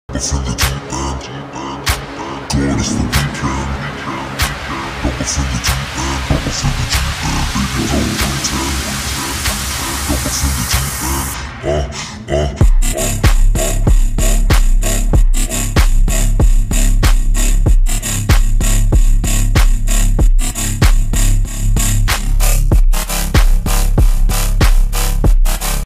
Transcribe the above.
What's in the deep end? God is the weekend. What's in the deep end?